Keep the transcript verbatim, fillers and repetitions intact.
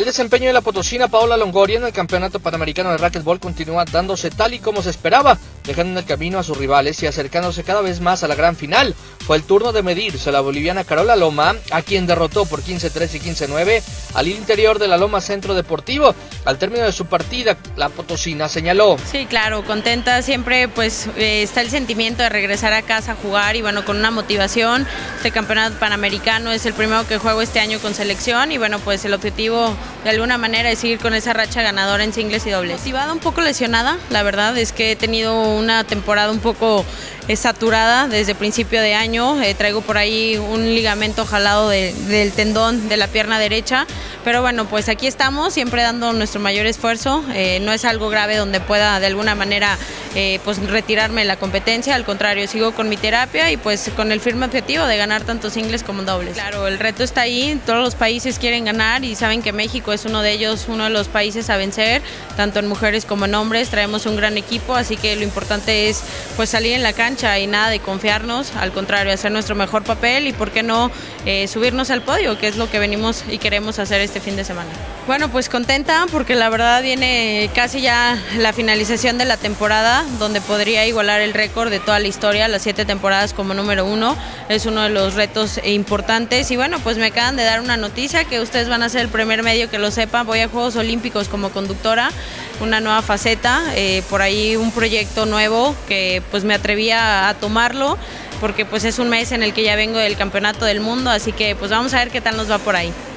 desempeño de la potosina Paola Longoria en el Campeonato Panamericano de Racquetball continúa dándose tal y como se esperaba, dejando en el camino a sus rivales y acercándose cada vez más a la gran final. Fue el turno de medirse a la boliviana Carola Loma, a quien derrotó por quince tres y quince nueve al interior de la Loma Centro Deportivo. Al término de su partida, la potosina señaló: Sí, claro, contenta, siempre pues eh, está el sentimiento de regresar a casa a jugar y bueno, con una motivación. Este Campeonato Panamericano es el primero que juego este año con selección y bueno, pues el objetivo de alguna manera es seguir con esa racha ganadora en singles y dobles. Motivada, un poco lesionada, la verdad es que he tenido una temporada un poco eh, saturada desde principio de año, eh, traigo por ahí un ligamento jalado de, del tendón de la pierna derecha, pero bueno, pues aquí estamos, siempre dando nuestro mayor esfuerzo, eh, no es algo grave donde pueda de alguna manera eh, pues retirarme de la competencia, al contrario, sigo con mi terapia y pues con el firme objetivo de ganar tanto singles como dobles. Claro, el reto está ahí, todos los países quieren ganar y saben que México es uno de ellos, uno de los países a vencer, tanto en mujeres como en hombres, traemos un gran equipo, así que lo importante es pues salir en la cancha y nada de confiarnos, al contrario, hacer nuestro mejor papel y por qué no eh, subirnos al podio, que es lo que venimos y queremos hacer este fin de semana. Bueno, pues contenta porque la verdad viene casi ya la finalización de la temporada, donde podría igualar el récord de toda la historia, las siete temporadas como número uno, es uno de los retos importantes y bueno, pues me acaban de dar una noticia que ustedes van a ser el primer medio que lo sepa, voy a Juegos Olímpicos como conductora, una nueva faceta, eh, por ahí un proyecto nuevo que pues me atreví a, a tomarlo porque pues es un mes en el que ya vengo del Campeonato del Mundo, así que pues vamos a ver qué tal nos va por ahí.